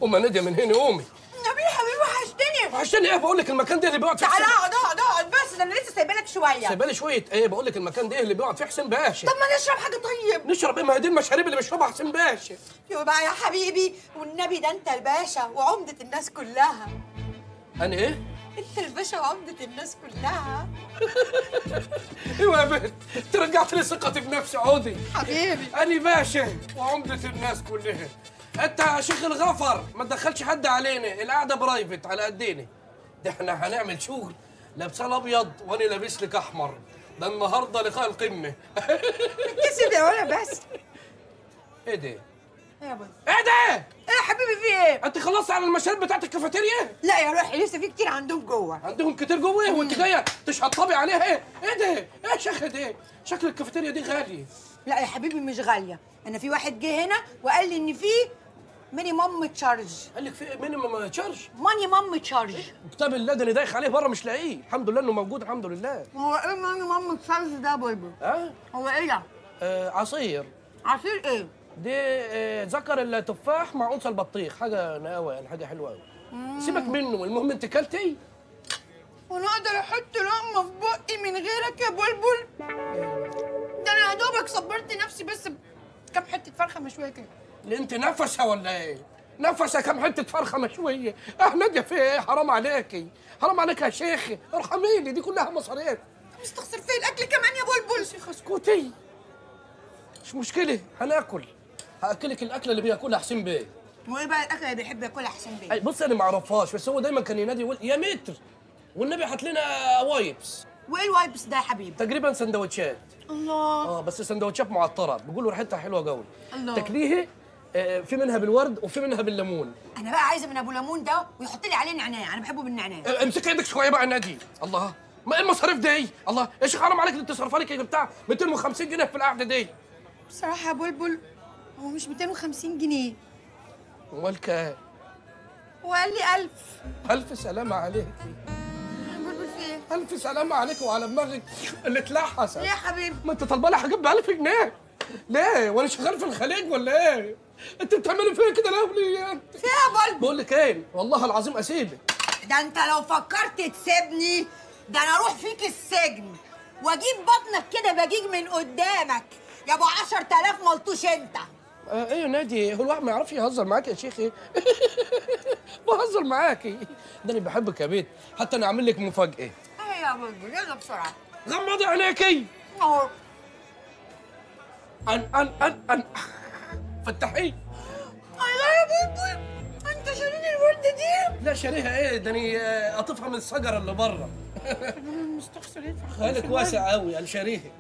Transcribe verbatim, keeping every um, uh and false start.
قومي يا ناديه من هنا، قومي. نبيل يا حبيبي وحشتني. وحشتني ايه؟ بقول لك المكان ده اللي بيقعد فيه تعالى اقعد اقعد اقعد بس، ده انا لسه سايبه لك شويه. سايبه لي شويه ايه؟ بقول لك المكان ده اللي بيقعد فيه حسين باشا. طب ما نشرب حاجه طيب. نشرب ايه؟ ما هي دي المشاريب اللي بيشربها حسين باشا. يبقى بقى يا حبيبي والنبي، ده انت الباشا وعمده الناس كلها. انا ايه؟ انت الباشا وعمده الناس كلها. ايوه يا بنت، انت رجعت لي ثقتي بنفسي. عودي حبيبي. انا باشا وعمده الناس كلها. انت يا شيخ الغفر ما تدخلش حد علينا، القعده برايفت على قدينا. ده احنا هنعمل شغل. لابسه الابيض وانا لابس لك احمر. ده النهارده لقاء القمه. كسب يا ولا بس. ايه ده؟ ايه يا بابا؟ ايه ده؟ ايه يا حبيبي في ايه؟ انت خلصت على المشاريب بتاعت الكافيتيريا؟ لا يا روحي لسه في كتير عندهم جوه. عندهم كتير جوه وانت جايه تشطبي عليها ايه؟ ايه ده؟ ايه يا شيخ ده؟ شكل الكافيتيريا دي غالي. لا يا حبيبي مش غاليه، انا في واحد جه هنا وقال لي ان في مينيمم تشارج. قال لك في مينيمم تشارج؟ ماني مام تشارج. كتاب الله ده انا دايخ عليه بره مش لاقيه، الحمد لله انه موجود الحمد لله. هو ايه ماني مام تشارج ده يا بلبل؟ ها؟ هو ايه ده؟ آه عصير. عصير ايه؟ دي آه ذكر التفاح مع انثى البطيخ، حاجه نقاوه يعني، حاجه حلوه قوي. سيبك منه، المهم انت كلتي؟ وانا اقدر احط لقمه في بقي من غيرك يا بلبل؟ ده انا يا دوبك صبرت نفسي بس كام حته فرخه مشويه كده. اللي انت نفسه ولا ايه؟ نفسه كام حته فرخه مشويه؟ اه ناديه في ايه؟ حرام عليكي، حرام عليك يا شيخ، ارحميني دي كلها مصاريف. مستخسر فيا الاكل كمان يا بلبل. شيخ اسكتي، مش مشكله هناكل، هاكلك الاكله اللي بياكلها حسين بيه. وايه بقى الاكله اللي بيحب ياكلها حسين بيه؟ اي بص انا ما اعرفهاش، بس هو دايما كان ينادي يقول يا متر والنبي هات لنا وايبس. وايه الوايبس ده يا حبيبي؟ تقريبا سندوتشات. الله. اه بس سندوتشات معطره، بيقولوا ريحتها حلوه قوي. الله. تاكليه آه، في منها بالورد وفي منها بالليمون. انا بقى عايزه من ابو ليمون ده ويحط لي عليه نعناع، انا بحبه بالنعناع. آه، امسك ايدك شويه بقى نادي. الله، ما ايه المصاريف دي؟ الله يا شيخ حرام عليك، انت تصرف لك بتاع مئتين وخمسين جنيه في القعده دي. بصراحه يا بلبل هو مش مئتين وخمسين جنيه. امال كام؟ وقال لي ألف. الف سلامه عليك. بلبل في ايه؟ الف سلامه عليك وعلى دماغك اللي اتلحست. ليه يا حبيبي؟ ما انت طالبه لي هجيب ب ألف جنيه. ليه؟ وانا شغال في الخليج ولا ايه؟ انت بتعملي فيا كده ليه؟ انت في ايه يا بلبل؟ بقول لك ايه؟ والله العظيم اسيبك. ده انت لو فكرت تسيبني ده انا اروح فيك السجن واجيب بطنك كده بجيج من قدامك يا ابو عشرة آلاف ملطوش انت. آه ايه يا نادي، هو الواحد ما يعرفش يهزر معاك يا شيخي؟ بهزر معاكي، ده انا بحبك يا بيت، حتى انا عامل لك مفاجأة. ايه يا بلبل يلا بسرعه. غمضي عينيكي. اهو. ان ان ان ان فتحي. الله يا بلبل انت شارين الورده دي؟ لا شاريها ايه، ده انا قاطفها من الشجره اللي بره. انا مستخسر ينفع خيالك واسع قوي، انا شاريها.